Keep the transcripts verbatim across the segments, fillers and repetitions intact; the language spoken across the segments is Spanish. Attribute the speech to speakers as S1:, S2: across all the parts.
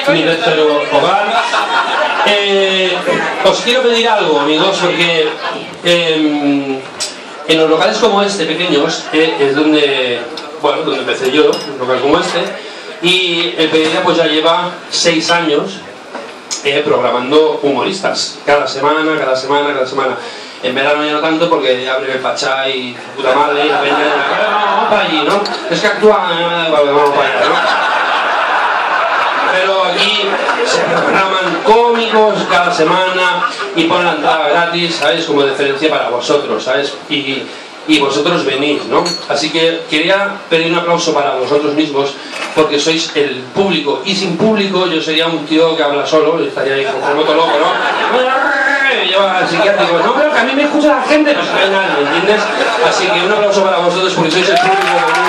S1: mi tercer hogar. Eh, os quiero pedir algo, amigos, porque eh, en los locales como este, pequeños, eh, es donde, bueno, donde empecé yo, un local como este, y el Pereira pues ya lleva seis años eh, programando humoristas, cada semana, cada semana, cada semana. En verano ya no tanto porque abren el Pachá y puta madre y la peña, vamos para allí, ¿no? Es que actúa, vamos para allá, ¿no? Pero aquí se programan cómicos cada semana y ponen la entrada gratis, ¿sabes? Como deferencia para vosotros, ¿sabes? Y, y vosotros venís, ¿no? Así que quería pedir un aplauso para vosotros mismos porque sois el público, y sin público yo sería un tío que habla solo y estaría ahí como todo loco, ¿no? Me lleva al psiquiátrico, no, pero que a mí me escucha la gente, pues no hay nada, ¿me entiendes? Así que un aplauso para vosotros porque sois el público común.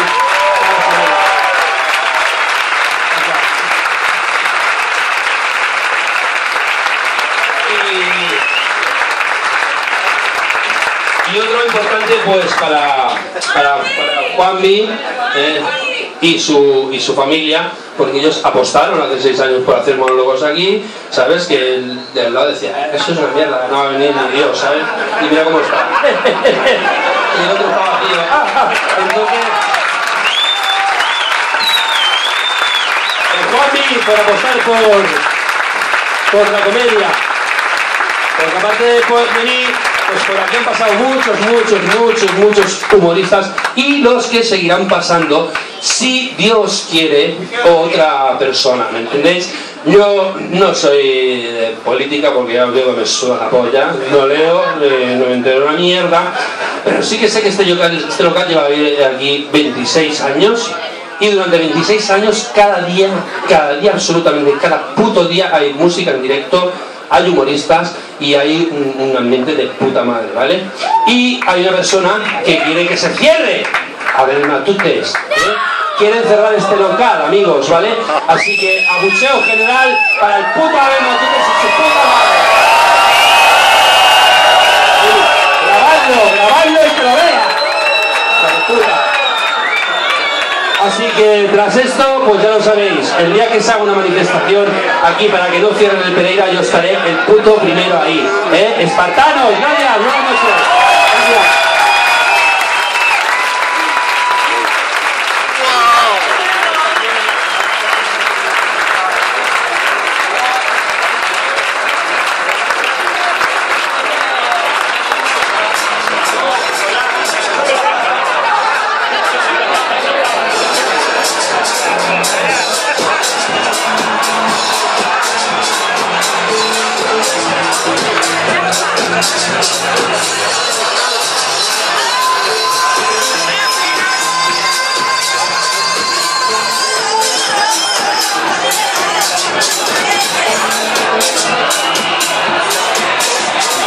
S1: Y otro importante pues para, para, para Juanmi eh, y, su, y su familia, porque ellos apostaron hace seis años por hacer monólogos aquí, ¿sabes? Que el de al lado decía, eh, eso es una mierda, no va a venir ni Dios, ¿sabes? Y mira cómo está. Y el otro estaba vacío. Ah, ah. Entonces, el Juanmi por apostar por, por la comedia, porque aparte de poder venir, pues por aquí han pasado muchos, muchos, muchos, muchos humoristas y los que seguirán pasando si Dios quiere otra persona, ¿me entendéis? Yo no soy de política porque ya os digo que me suda la polla, no leo, eh, no me entero una mierda, pero sí que sé que este local, este local lleva aquí veintiséis años y durante veintiséis años cada día, cada día absolutamente, cada puto día hay música en directo, hay humoristas y hay un, un ambiente de puta madre, ¿vale? Y hay una persona que quiere que se cierre. A ver, Matutes, ¿eh? Quieren cerrar este local, amigos, ¿vale? Así que abucheo general para el puto Abel Matutes y su puta madre. Sí, grabadlo, grabadlo y que lo vea. Puta. Así que tras esto, pues ya lo sabéis, el día que se haga una manifestación aquí para que no cierren el Pereira, yo estaré el puto primero ahí, ¿eh? Espartanos, gracias, buenas noches. Gracias.